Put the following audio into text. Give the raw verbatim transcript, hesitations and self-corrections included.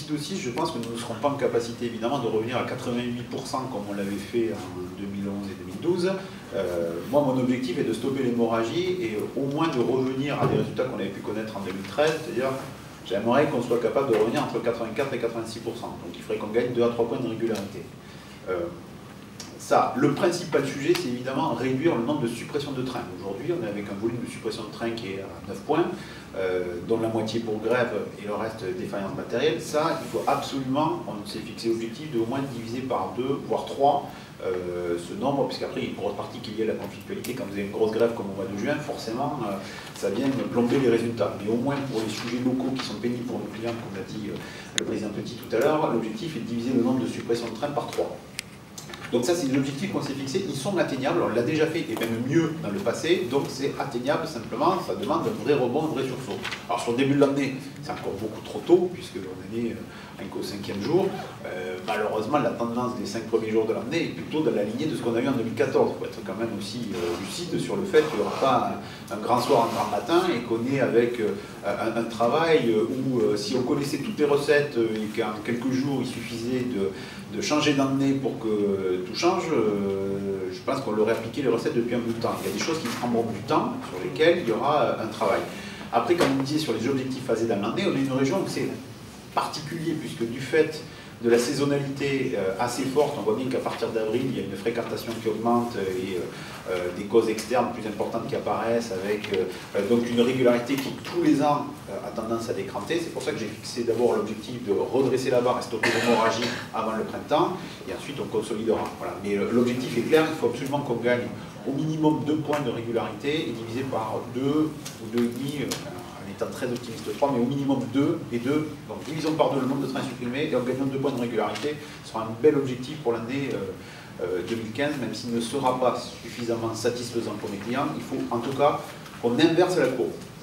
d'office, je pense que nous ne serons pas en capacité évidemment de revenir à quatre-vingt-huit pour cent comme on l'avait fait en deux mille onze et deux mille douze. Euh, moi, mon objectif est de stopper l'hémorragie et au moins de revenir à des résultats qu'on avait pu connaître en deux mille treize, c'est-à-dire j'aimerais qu'on soit capable de revenir entre quatre-vingt-quatre et quatre-vingt-six pour cent. Donc il faudrait qu'on gagne deux à trois points de régularité. Euh, Ça, le principal sujet, c'est évidemment réduire le nombre de suppressions de trains. Aujourd'hui, on est avec un volume de suppression de trains qui est à neuf points, euh, dont la moitié pour grève et le reste défaillance matérielle. Ça, il faut absolument, on s'est fixé l'objectif de au moins diviser par deux, voire trois, euh, ce nombre, puisqu'après, il y a une grosse partie qui est liée à la conflictualité. Quand vous avez une grosse grève comme au mois de juin, forcément, euh, ça vient plomber les résultats. Mais au moins, pour les sujets locaux qui sont pénibles pour nos clients, comme l'a dit euh, le président Petit tout à l'heure, l'objectif est de diviser le nombre de suppressions de trains par trois. Donc ça, c'est l'objectif qu'on s'est fixé. Ils sont atteignables, on l'a déjà fait, et même mieux dans le passé, donc c'est atteignable, simplement, ça demande un vrai rebond, un vrai sursaut. Alors sur le début de l'année, c'est encore beaucoup trop tôt, puisqu'on est qu'au cinquième jour. Euh, malheureusement, la tendance des cinq premiers jours de l'année est plutôt dans la lignée de ce qu'on a eu en deux mille quatorze. Il faut être quand même aussi euh, lucide sur le fait qu'il n'y aura pas un, un grand soir, un grand matin, et qu'on est avec euh, un, un travail où, euh, si on connaissait toutes les recettes euh, et qu'en quelques jours, il suffisait de de changer d'année pour que tout change, euh, je pense qu'on l'aurait appliqué les recettes depuis un bout de temps. Il y a des choses qui prendront du temps, sur lesquelles il y aura un travail. Après, comme on disait sur les objectifs phasés dans l'année, on a une région où c'est particulier, puisque du fait de la saisonnalité euh, assez forte, on voit bien qu'à partir d'avril, il y a une fréquentation qui augmente et euh, euh, des causes externes plus importantes qui apparaissent, avec euh, donc une régularité qui, tous les ans, euh, a tendance à décranter. C'est pour ça que j'ai fixé d'abord l'objectif de redresser la barre et stopper l'hémorragie avant le printemps, et ensuite on consolidera. Voilà. Mais euh, l'objectif est clair, il faut absolument qu'on gagne au minimum deux points de régularité, et divisé par deux ou deux virgule cinq, euh, étant très optimiste trois, mais au minimum deux et deux. Donc divisons par deux le nombre de trains supprimés et en gagnant deux points de régularité, ce sera un bel objectif pour l'année euh, euh, deux mille quinze, même s'il ne sera pas suffisamment satisfaisant pour mes clients. Il faut en tout cas qu'on inverse la courbe.